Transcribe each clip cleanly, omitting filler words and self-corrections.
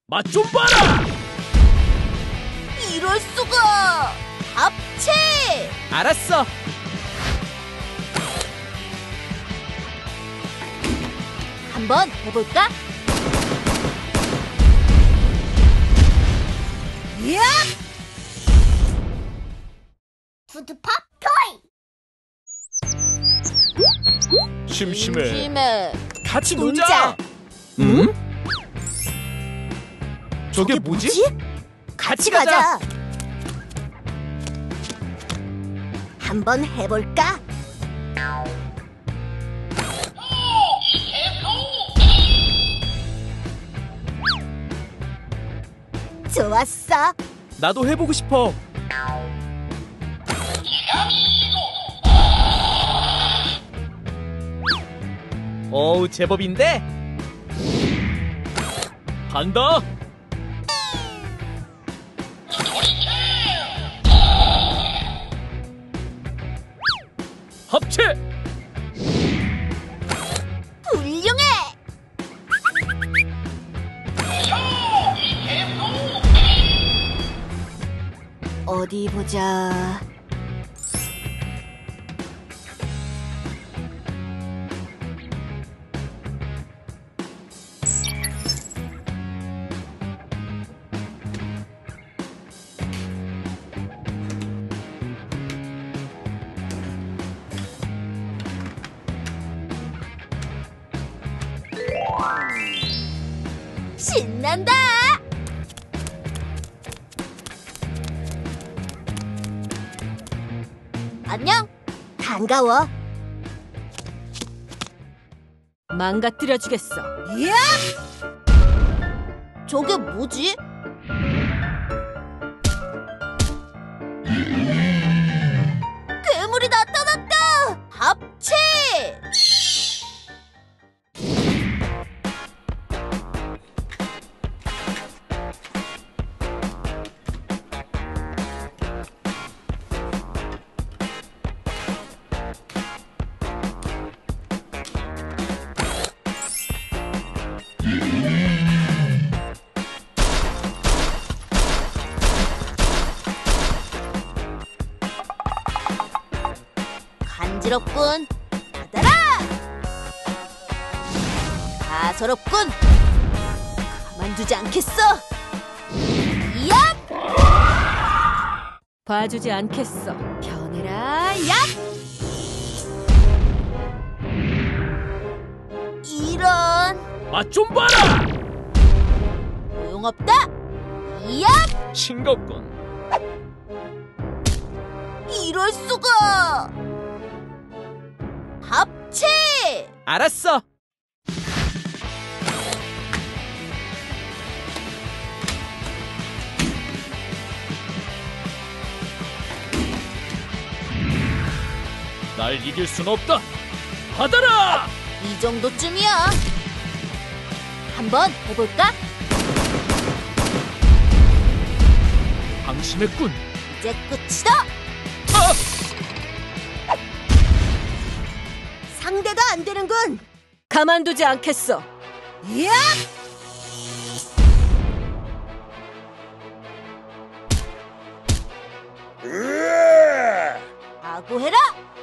맛 좀 봐라! 이럴 수가! 합체! 알았어! 한번 해볼까? 야! 푸드팝 토이! 심심해. 같이 놀자! 놀자. 응? 저게 뭐지? 같이 가자! 한번 해볼까? 좋았어! 나도 해보고 싶어. 어우, 제법인데? 간다! 합체! 훌륭해! 어디 보자. 신난다! 안녕! 반가워! 망가뜨려주겠어. 야! 저게 뭐지? 괴물이 나타났다! 합체! 간지럽군. 받아라! 가소롭군. 가만두지 않겠어. 얍! 봐주지 않겠어. 변해라. 얍! 이런. 맛 좀 봐라! 소용없다. 얍! 싱겁군. 이럴 수가. 합체! 알았어! 날 이길 순 없다! 받아라! 이 정도쯤이야. 한번 해볼까? 방심했군. 이제 끝이다. 아! 상대가 안 되는군. 가만두지 않겠어. 야! 각오해라.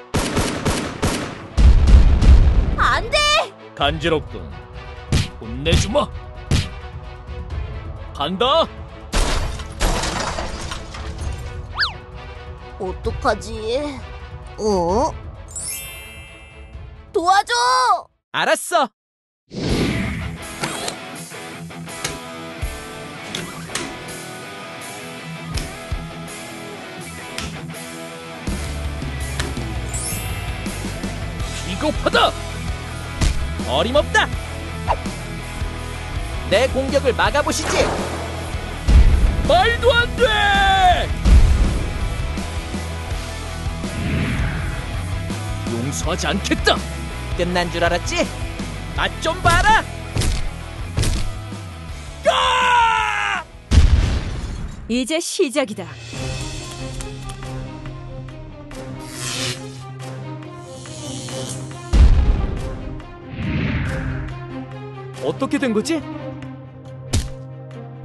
안 돼. 간지럽군. 혼내주마. 간다. 어떡하지? 어? 도와줘. 알았어. 비겁하다. 어림없다. 내 공격을 막아보시지. 말도 안 돼. 용서하지 않겠다. 끝난 줄 알았지? 맛 좀 봐라. 야! 이제 시작이다. 어떻게 된 거지?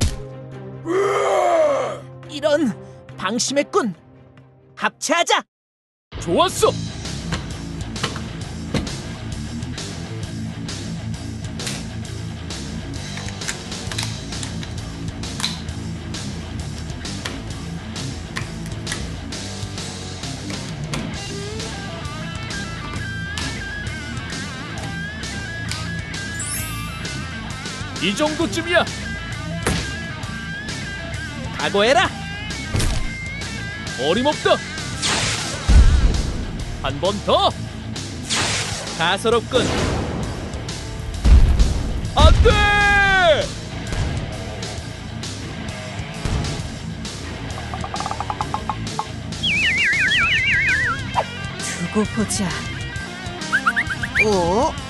이런, 방심했군. 합체하자. 좋았어. 이 정도쯤이야. 각오해라. 어림없다. 한 번 더. 가소롭군. 안 돼! 두고 보자. 어?